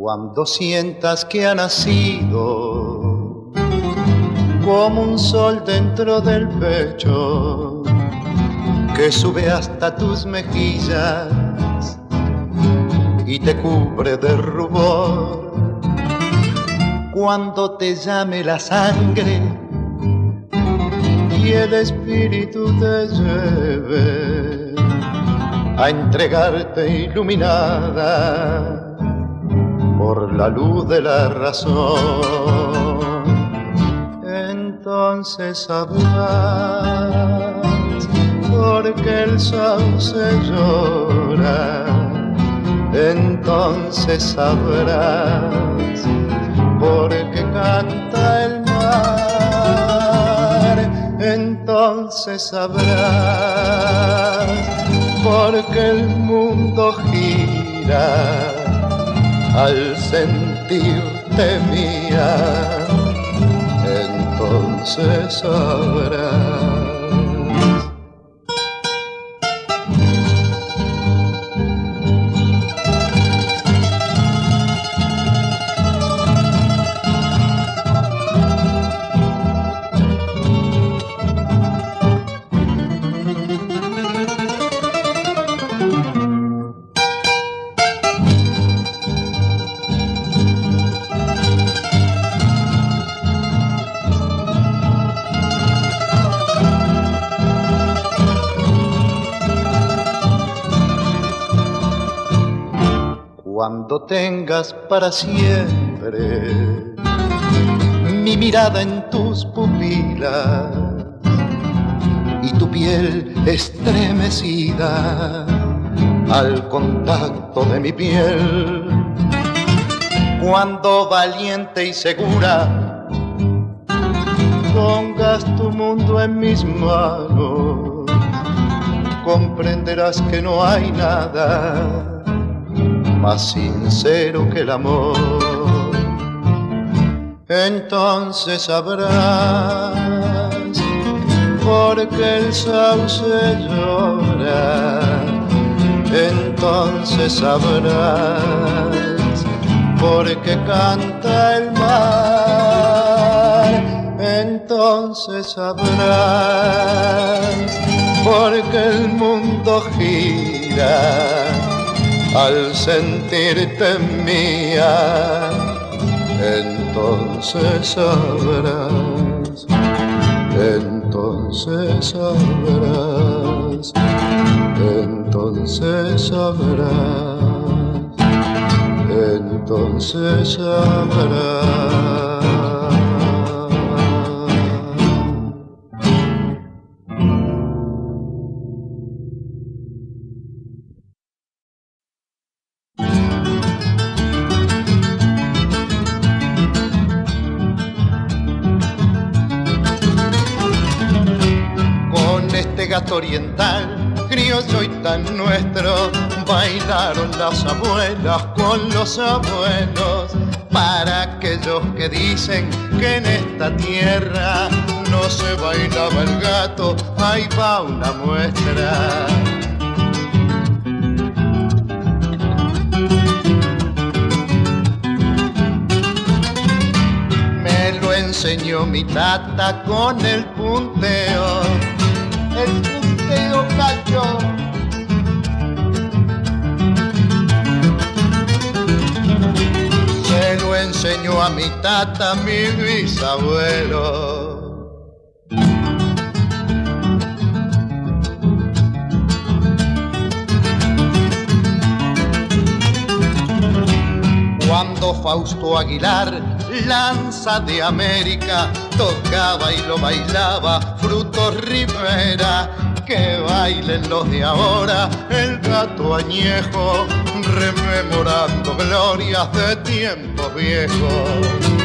Cuando sientas que ha nacido como un sol dentro del pecho que sube hasta tus mejillas y te cubre de rubor, cuando te llame la sangre y el espíritu te lleve a entregarte iluminada por la luz de la razón, entonces sabrás porque el sauce llora, entonces sabrás porque canta el mar, entonces sabrás porque el mundo gira al sentirte mía, entonces sabrás. Cuando tengas para siempre mi mirada en tus pupilas y tu piel estremecida al contacto de mi piel, cuando valiente y segura pongas tu mundo en mis manos, comprenderás que no hay nada más sincero que el amor, entonces sabrás porque el sauce llora, entonces sabrás porque canta el mar, entonces sabrás porque el mundo gira al sentirte mía, entonces sabrás, entonces sabrás, entonces sabrás, entonces sabrás. Gato oriental, criollo y tan nuestro, bailaron las abuelas con los abuelos, para aquellos que dicen que en esta tierra no se bailaba el gato, ahí va una muestra. Me lo enseñó mi tata con el punteo, el punteo cacho. Se lo enseñó a mi tata, mi bisabuelo. Cuando Fausto Aguilar, Lanza de América, tocaba y lo bailaba Frutos Rivera, que bailen los de ahora el gato añejo, rememorando glorias de tiempos viejos.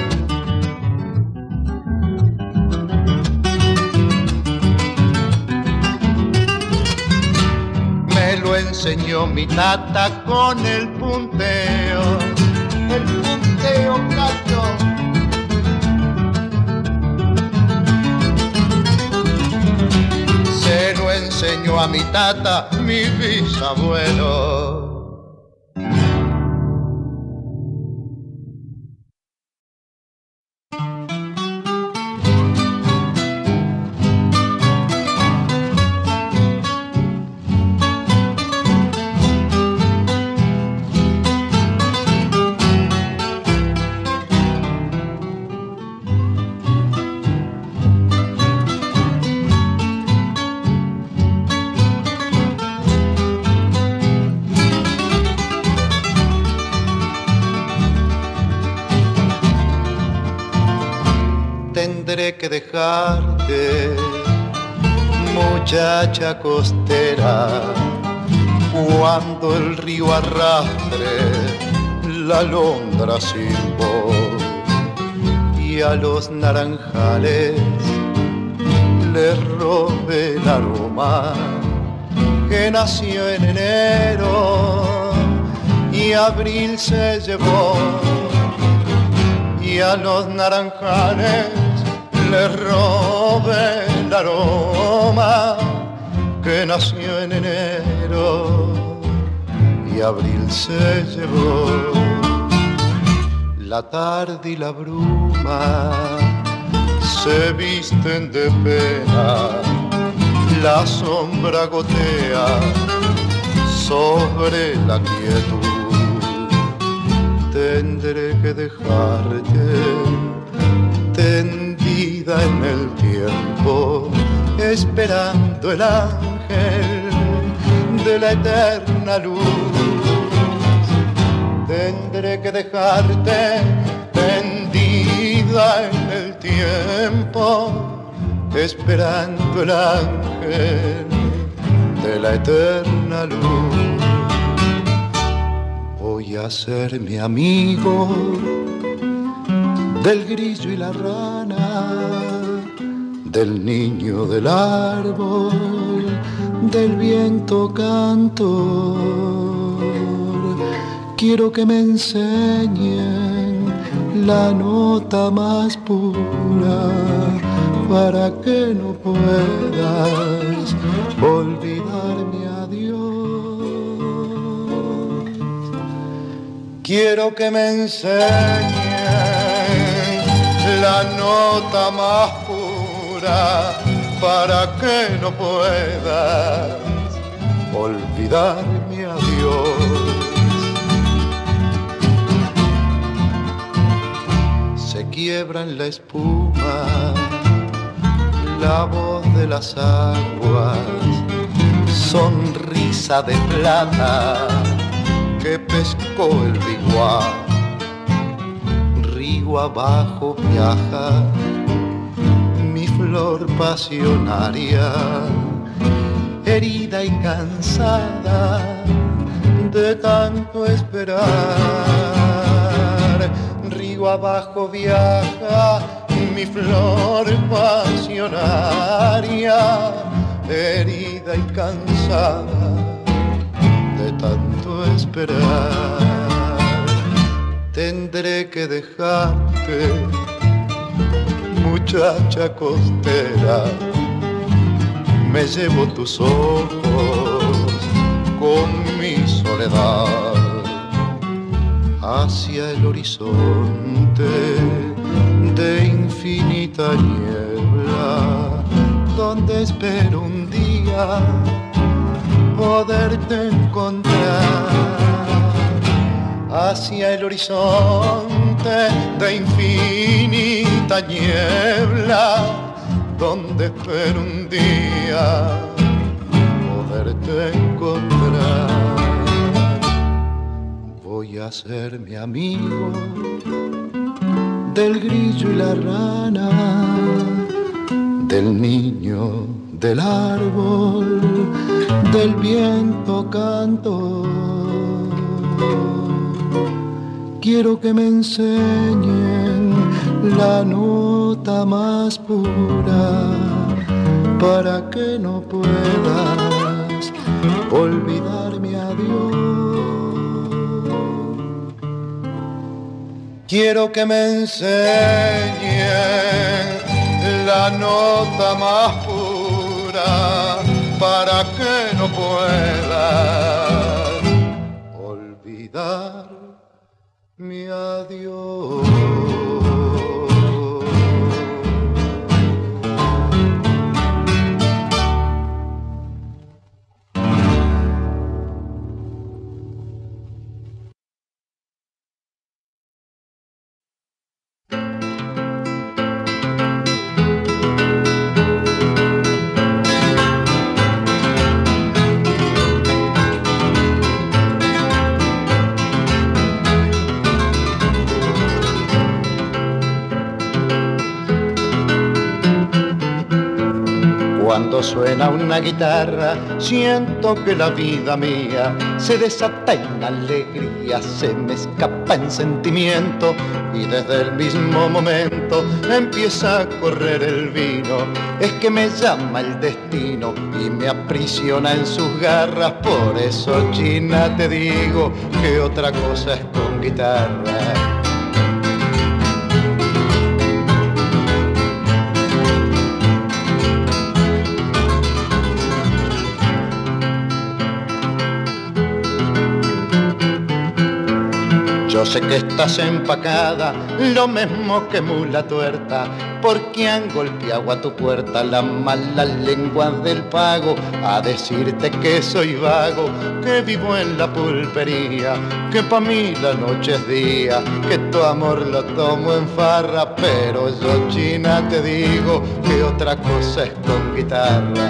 Me lo enseñó mi tata con el punteo cacho. Se lo enseñó a mi tata, mi bisabuelo. tendré que dejarte, muchacha costera, cuando el río arrastre la alondra sin voz y a los naranjales les robe el aroma que nació en enero y abril se llevó, y a los naranjales les robe el aroma que nació en enero y abril se llevó. La tarde y la bruma se visten de pena, la sombra gotea sobre la quietud. Tendré que dejarte tendida en el tiempo, esperando el ángel de la eterna luz. Tendré que dejarte tendida en el tiempo, esperando el ángel de la eterna luz. Voy a ser mi amigo del grillo y la rana, del niño del árbol, del viento cantor. Quiero que me enseñen la nota más pura para que no puedas olvidar mi adiós. Quiero que me enseñen la nota más pura para que no puedas olvidar mi adiós. Se quiebra en la espuma la voz de las aguas, sonrisa de plata que pescó el biguá. Río abajo viaja mi flor pasionaria, herida y cansada de tanto esperar. Río abajo viaja mi flor pasionaria, herida y cansada de tanto esperar. Tendré que dejarte, muchacha costera, me llevo tus ojos con mi soledad hacia el horizonte de infinita niebla, donde espero un día poderte encontrar. Hacia el horizonte de infinita niebla, donde espero un día poderte encontrar. Voy a ser mi amigo del grillo y la rana, del niño del árbol, del viento cantor. Quiero que me enseñen la nota más pura para que no puedas olvidar mi adiós. Quiero que me enseñen la nota más pura para que no puedas olvidar mi adiós. suena una guitarra, siento que la vida mía se desata en alegría, se me escapa en sentimiento y desde el mismo momento empieza a correr el vino. Es que me llama el destino y me aprisiona en sus garras, por eso, China, te digo que otra cosa es con guitarra. Yo sé que estás empacada, lo mismo que mula tuerta, porque han golpeado a tu puerta las malas lenguas del pago, a decirte que soy vago, que vivo en la pulpería, que pa' mí la noche es día, que tu amor lo tomo en farra, pero yo, China, te digo que otra cosa es con guitarra.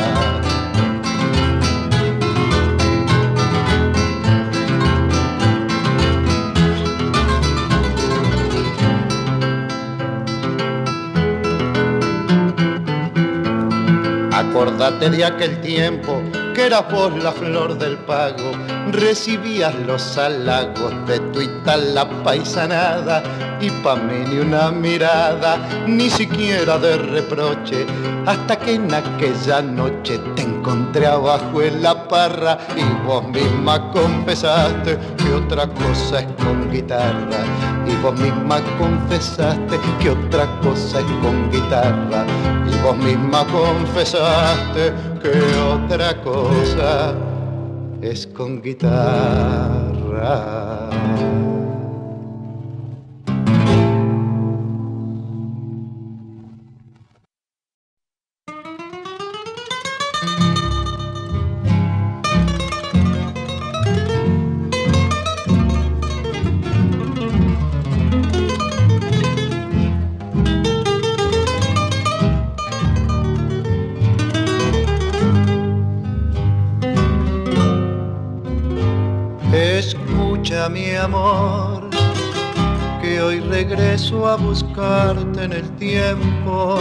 Acordate de aquel tiempo que eras vos la flor del pago, recibías los halagos de tuita la paisanada y pa' mí ni una mirada, ni siquiera de reproche, hasta que en aquella noche te encontré abajo en la parra y vos misma confesaste que otra cosa es con guitarra, y vos misma confesaste que otra cosa es con guitarra, y vos misma confesaste que otra cosa es con guitarra. Escucha, mi amor, que hoy regreso a buscarte en el tiempo,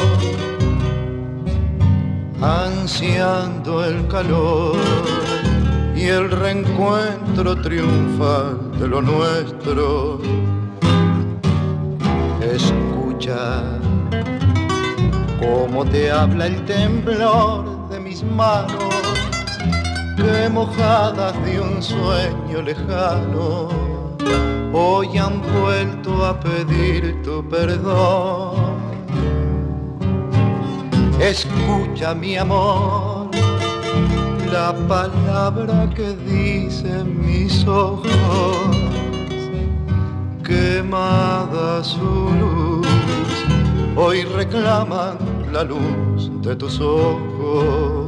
ansiando el calor y el reencuentro triunfal de lo nuestro. Escucha cómo te habla el temblor de mis manos, que mojadas de un sueño lejano hoy han vuelto a pedir tu perdón. Escucha, mi amor, la palabra que dicen mis ojos, quemada su luz, hoy reclaman la luz de tus ojos.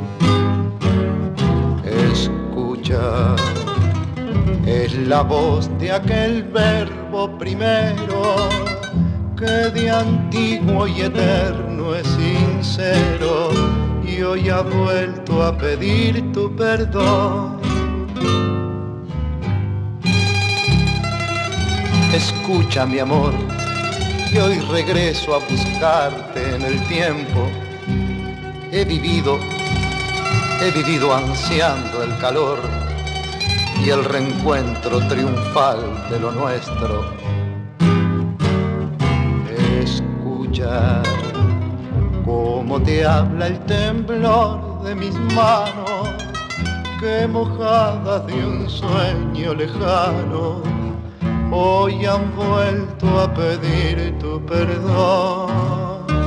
Escucha, es la voz de aquel verbo primero que de antiguo y eterno es sincero y hoy ha vuelto a pedir tu perdón. Escucha, mi amor, que hoy regreso a buscarte en el tiempo. He vivido ansiando el calor y el reencuentro triunfal de lo nuestro. Escucha cómo te habla el temblor de mis manos, que mojadas de un sueño lejano hoy han vuelto a pedir tu perdón.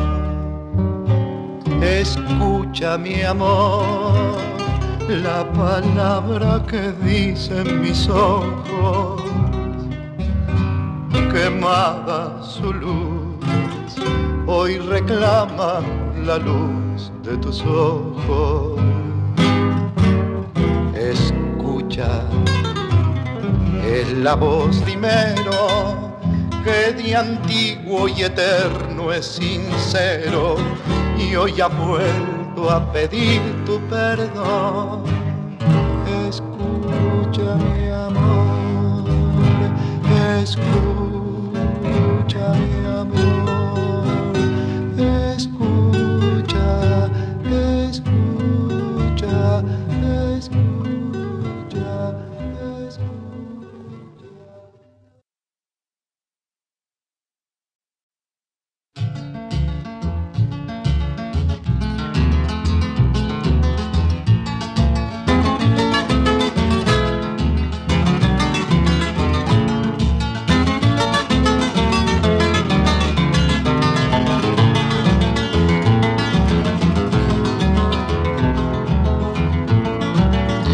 Escucha, mi amor, la palabra que dicen mis ojos, quemada su luz, hoy reclama la luz de tus ojos. Escucha, es la voz primero que de antiguo y eterno es sincero y hoy ha vuelto a pedir tu perdón. Escucha, mi amor, escucha, mi amor, escucha, escucha.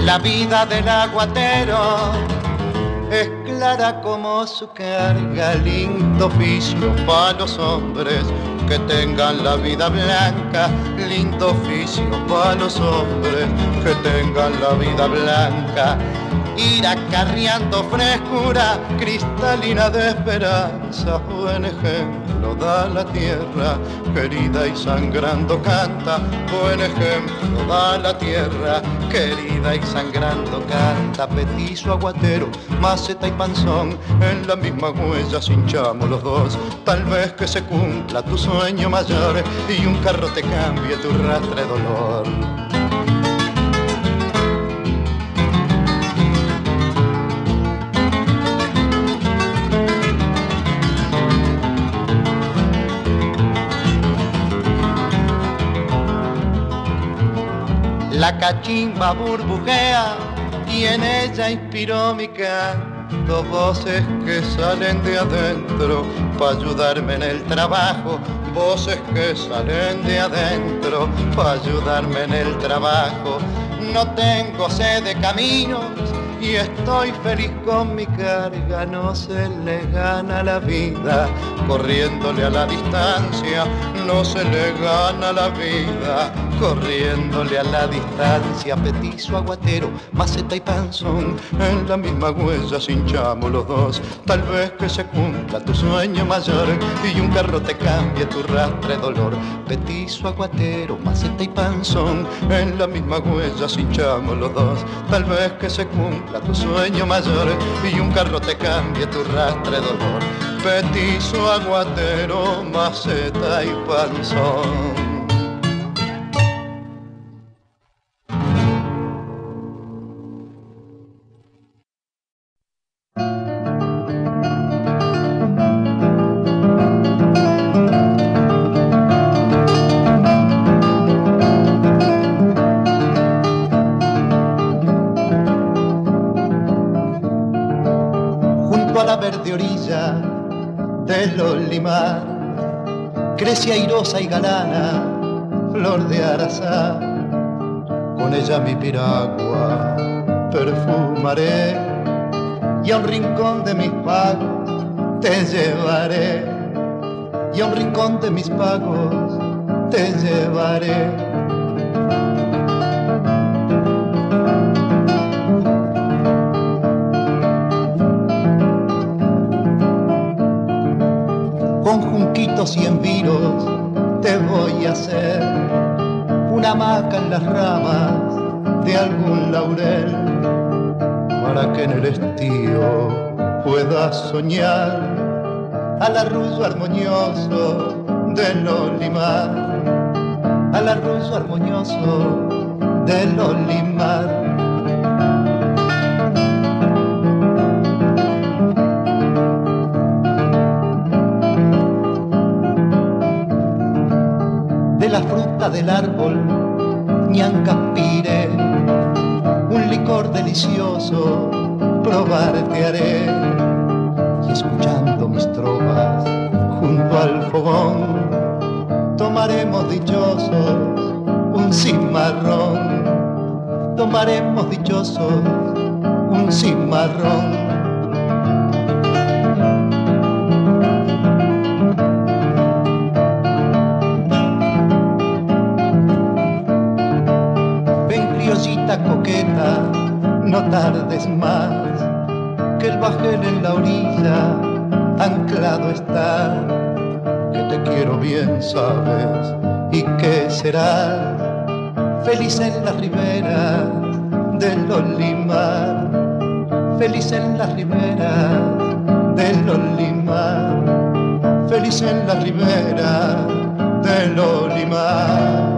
La vida del aguatero es clara como su carga, lindo oficio para los hombres que tengan la vida blanca, lindo oficio para los hombres que tengan la vida blanca. Ir acarreando frescura cristalina de esperanza, buen ejemplo da la tierra, querida y sangrando canta, buen ejemplo da la tierra, querida y sangrando canta. Petizo, aguatero, maceta y panzón, en la misma huella hinchamos los dos, tal vez que se cumpla tu sueño mayor y un carro te cambie tu rastre dolor. La cachimba burbujea y en ella inspiró mi canto, voces que salen de adentro para ayudarme en el trabajo, voces que salen de adentro para ayudarme en el trabajo. No tengo sed de caminos y estoy feliz con mi carga, no se le gana la vida corriéndole a la distancia, no se le gana la vida corriéndole a la distancia. Petizo, aguatero, maceta y panzón, en la misma huella hinchamos los dos, tal vez que se cumpla tu sueño mayor y un carro te cambie tu rastre dolor. Petizo, aguatero, maceta y panzón, en la misma huella hinchamos los dos, tal vez que se cumpla tu sueño mayor y un carro te cambie tu rastre dolor. Petizo, aguatero, maceta y panzón. De orilla del olimar crece airosa y galana flor de arazá, con ella mi piragua perfumaré y a un rincón de mis pagos te llevaré, y a un rincón de mis pagos te llevaré. Con junquitos y enviros te voy a hacer una hamaca en las ramas de algún laurel, para que en el estío puedas soñar al arrullo armonioso del olimar, al arrullo armonioso del olimar. De la fruta del árbol ñancaspire, un licor delicioso probarte haré, y escuchando mis trovas junto al fogón tomaremos dichosos un cimarrón, tomaremos dichosos un cimarrón. Coqueta, no tardes más, que el bajel en la orilla anclado está, que te quiero bien sabes y que serás feliz en las riberas del olimar, feliz en las riberas del olimar, feliz en las riberas del olimar.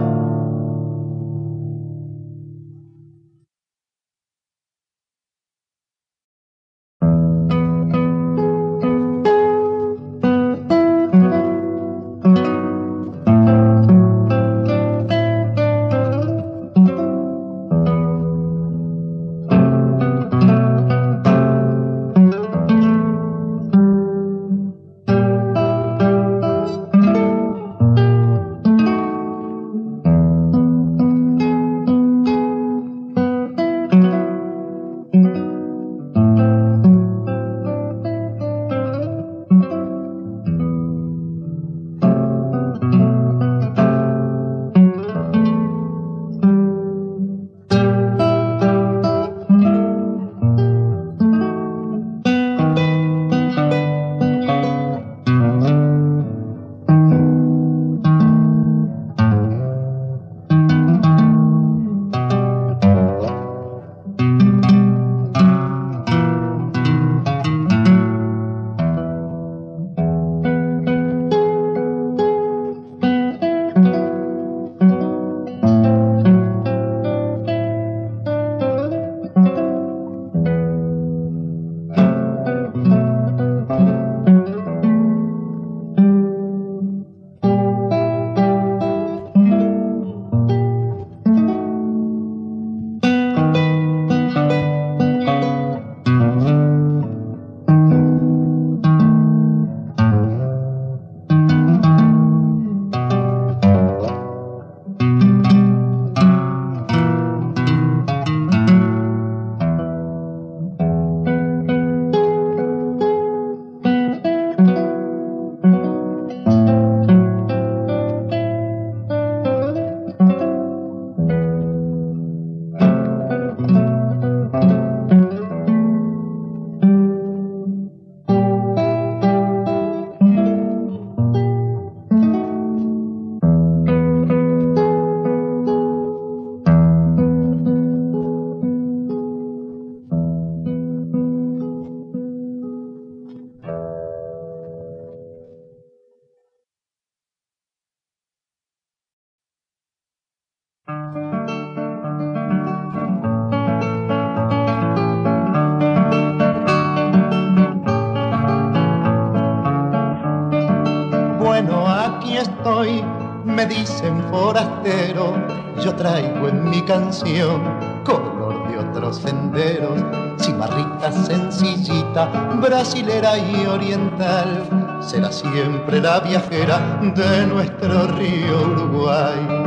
forastero, yo traigo en mi canción color de otros senderos, cimarrita sencillita, brasilera y oriental, será siempre la viajera de nuestro río Uruguay.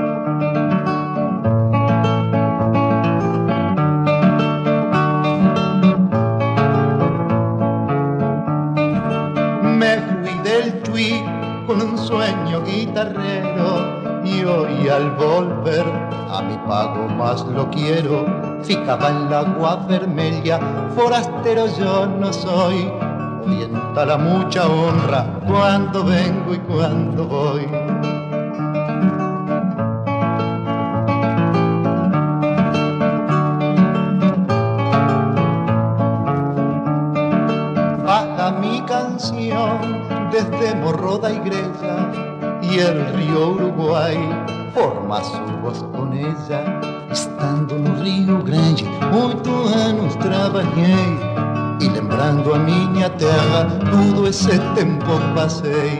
Con un sueño guitarrero y hoy al volver a mi pago más lo quiero. Ficaba en la agua vermelha, forastero yo no soy, oriental a mucha honra cuando vengo y cuando voy. Baja mi canción desde Morro da Igreja y el río Uruguay forma su voz con ella. Estando no Rio Grande 8 anos trabalhei e lembrando a minha terra todo esse tempo passei.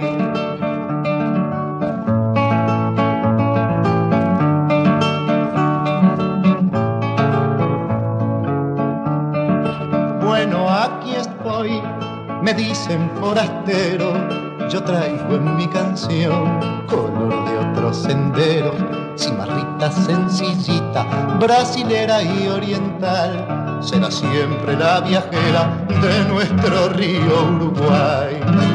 Bueno, aquí estoy, me dicen forastero, yo traigo en mi canción color de otro sendero, cimarrita sencillita, brasilera y oriental, será siempre la viajera de nuestro río Uruguay.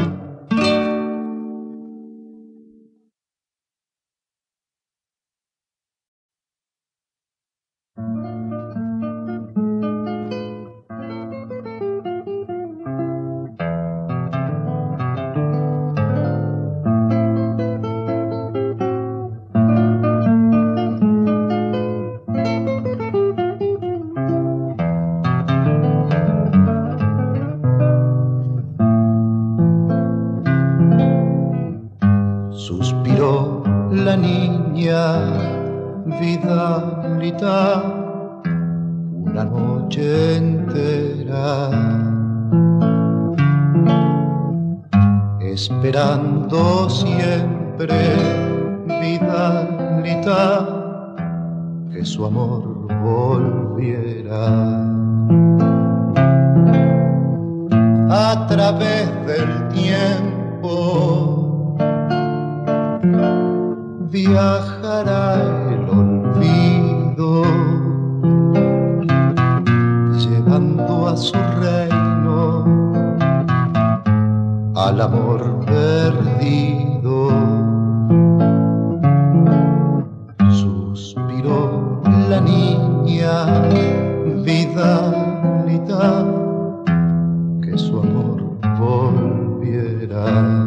Suspiró la niña Vidalita una noche entera, esperando siempre Vidalita que su amor volviera. A través del tiempo viajará el olvido, llevando a su reino al amor perdido. Suspiró la niña Vidalita que su amor volviera.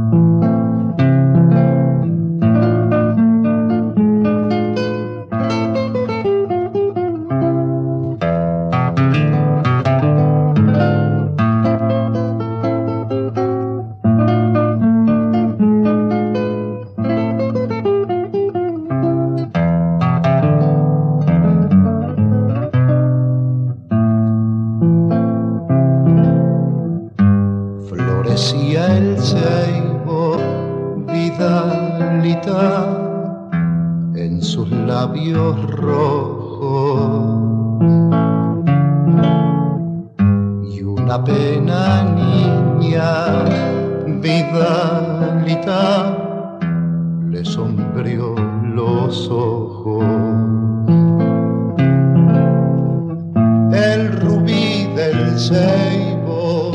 Florecía el ceibo Vidalita en sus labios rojos y una pena niña Vidalita le sombreó los ojos. El rubí del ceibo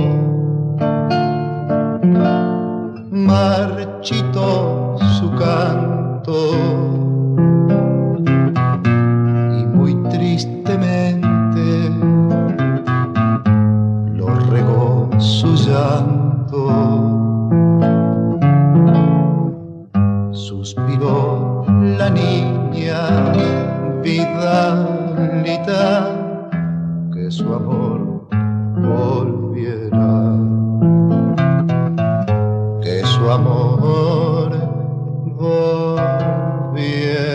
marchitó su canto y muy tristemente lo regó su llanto. Suspiró la niña Vidalita que su amor volviera, que su amor volviera.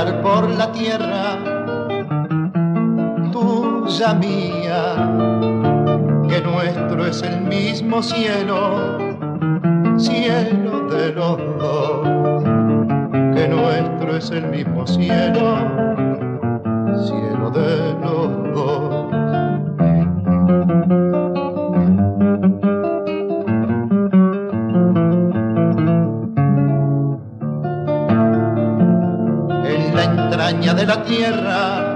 pelear por la tierra, tuya, mía, que nuestro es el mismo cielo, cielo de los dos, que nuestro es el mismo cielo, cielo de los dos. En la entraña de la tierra,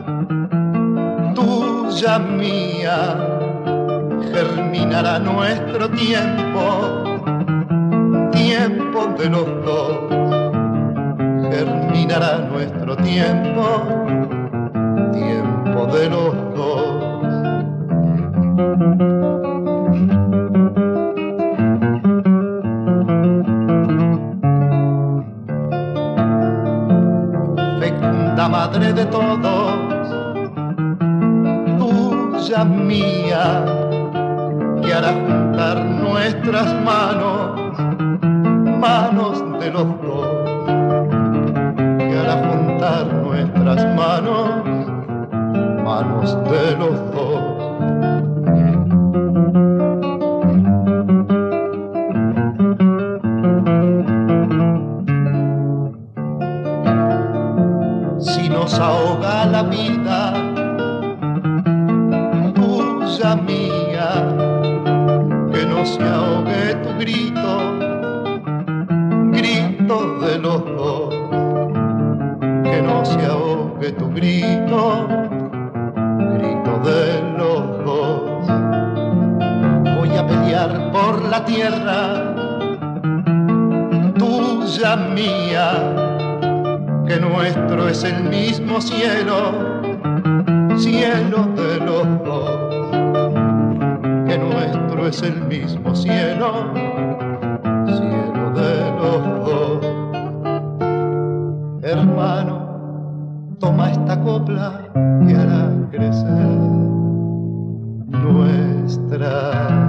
tuya, mía, germinará nuestro tiempo, tiempo de los dos, germinará nuestro tiempo, tiempo de los dos. Fecunda madre de todos, tuya, mía, que hará juntar nuestras manos, manos de los dos, que hará juntar nuestras manos, manos de los dos. Si nos ahoga la vida, tuya, mía, que no se ahogue tu grito, grito de los dos, que no se ahogue tu grito, grito de los dos. Voy a pelear por la tierra, tuya, mía, que nuestro es el mismo cielo, cielo de los dos, que nuestro es el mismo cielo, cielo de los dos. Hermano, toma esta copla que hará crecer nuestra